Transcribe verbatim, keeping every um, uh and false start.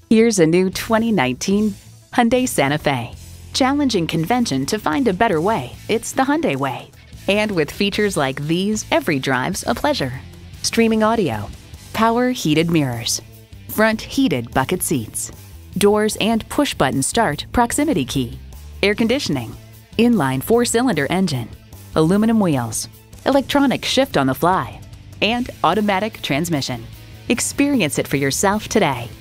Here's a new twenty nineteen Hyundai Santa Fe. Challenging convention to find a better way, it's the Hyundai way. And with features like these, every drive's a pleasure. Streaming audio, power heated mirrors, front heated bucket seats, doors and push-button start proximity key, air conditioning, inline four-cylinder engine, aluminum wheels, electronic shift on the fly, and automatic transmission. Experience it for yourself today.